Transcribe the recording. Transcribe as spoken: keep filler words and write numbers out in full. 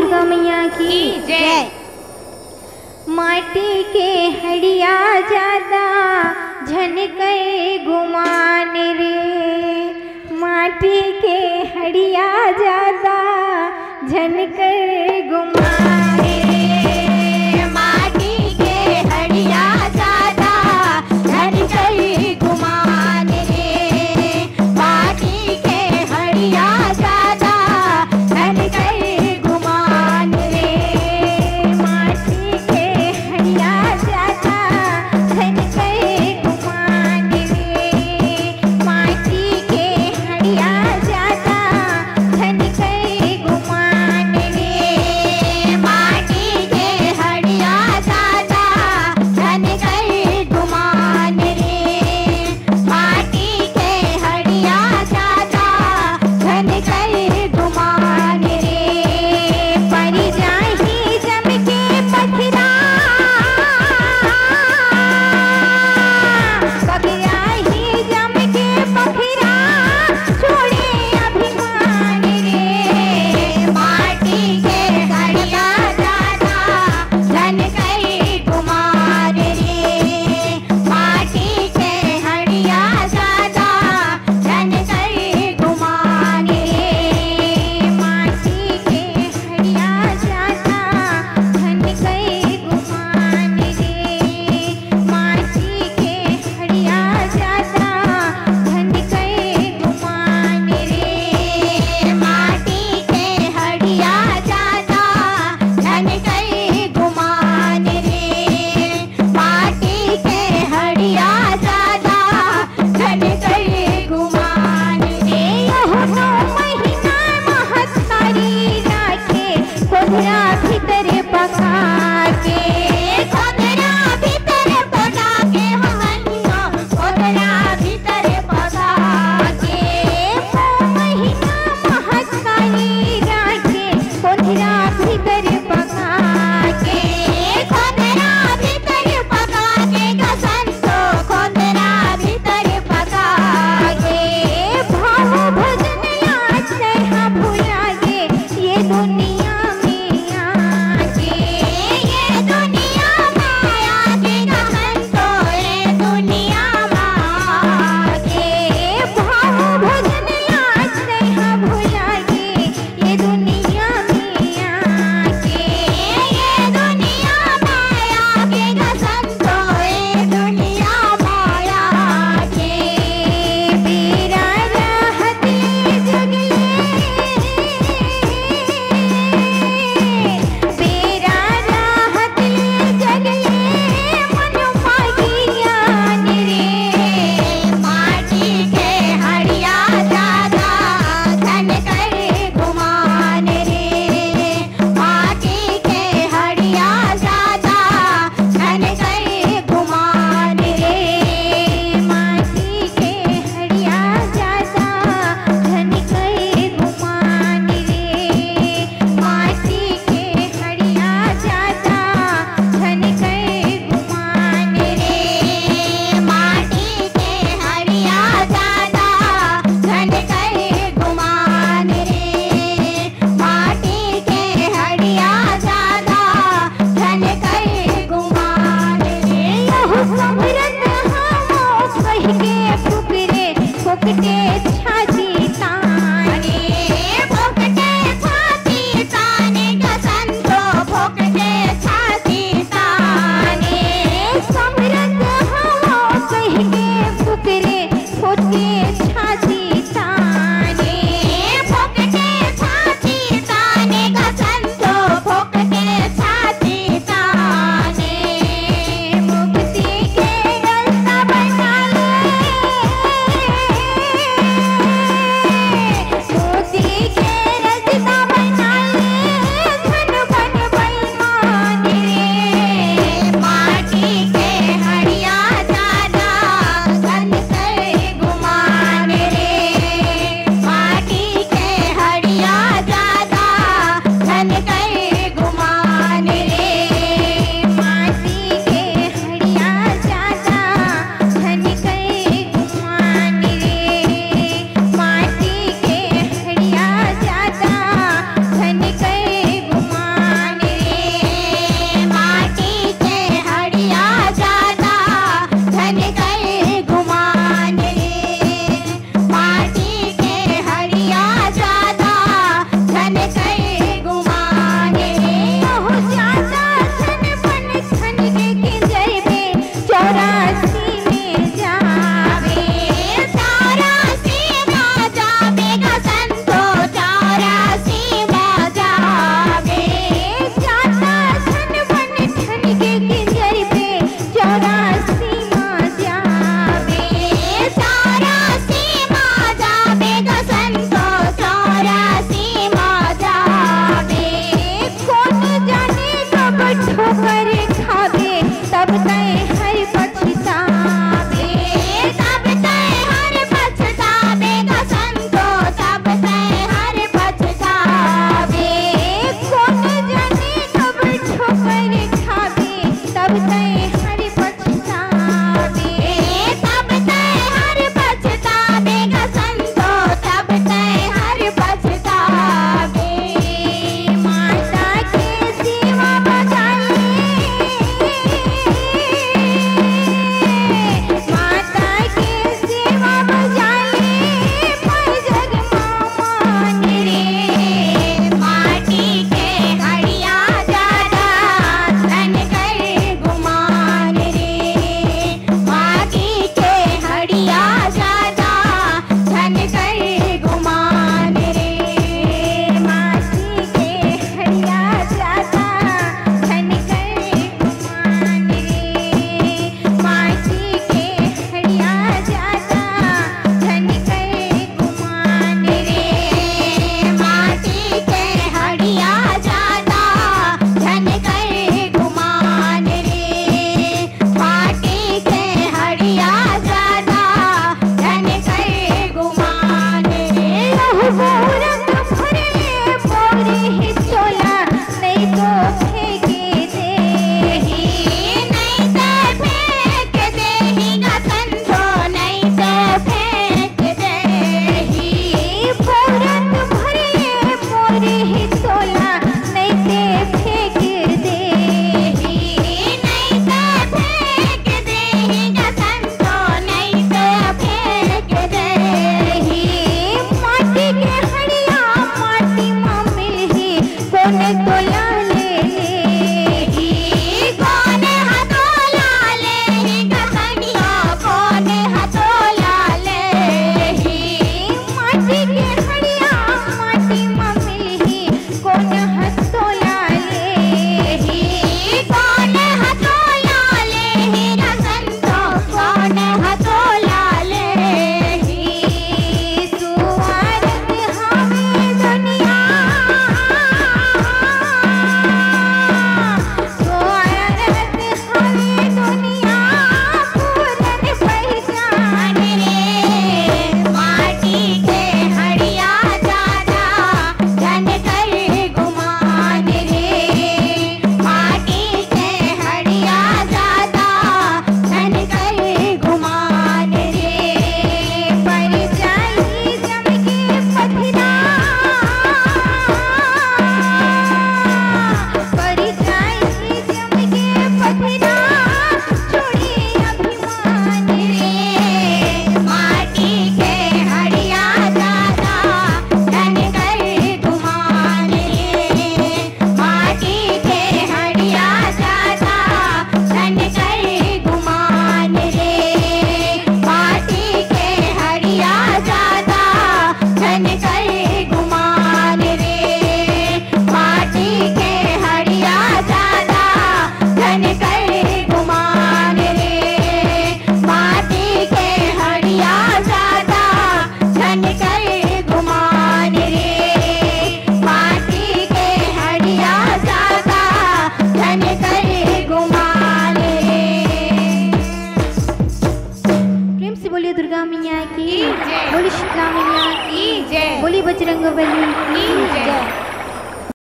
दुर्गा मैया की जय। माटी के हड़िया ज्यादा झनके गुमान रे, माटी के हड़िया ज्यादा झनके गुमान रे, माटी के हड़िया ज्यादा झनके गुमान रे, माटी के हड़िया ज्यादा झनके गुमान रे, माटी के हड़िया ज्यादा झनके गुमान रे, माटी के हड़िया ज्यादा झनके गुमान रे। वो रंग भरे मोरे हिचोला नहीं तो फेंक दे नहीं तो फेंक दे संतो नहीं तो फेंक दे वो रंग भरे मोरे हिचोला नहीं ते फेंक दे नहीं तो फेंक दे संतो नहीं तो फेंक दे माटी के हड़िया माटी में मिली कौन तोला ले कौन हथोला ले गहनिया कौन हथोला ले माटी के हड़िया माटी में मिली कौन हथोला ले कौन हथोला ले संतो कौन हथोला ले सुवारत हमें दुनिया सुवारत हमें दुनिया पूरन पहचान रे माटी के हड़िया ज्यादा धन कर गुमान रे माटी के हड़िया ज्यादा धन कर गुमान रे पर जाई जम के पथरा पर जाई जम के पथरा छोड़ी अभिमान रे माटी के हड़िया ज्यादा धन कर गुमान रे माटी के हड़िया ज्यादा धन कर गुमान रे माटी के हड़िया ज्यादा धन कर गुमान रे माटी के हड़िया ज्यादा धन कर गुमान रे माटी के हड़िया ज्यादा धन कर गुमान रे माटी के हड़िया ज्यादा धन कर गुमान रे। प्रेम से बोलिए दुर्गा मैया की, बोली शीतला मैया की, बोली बजरंग बली की जय।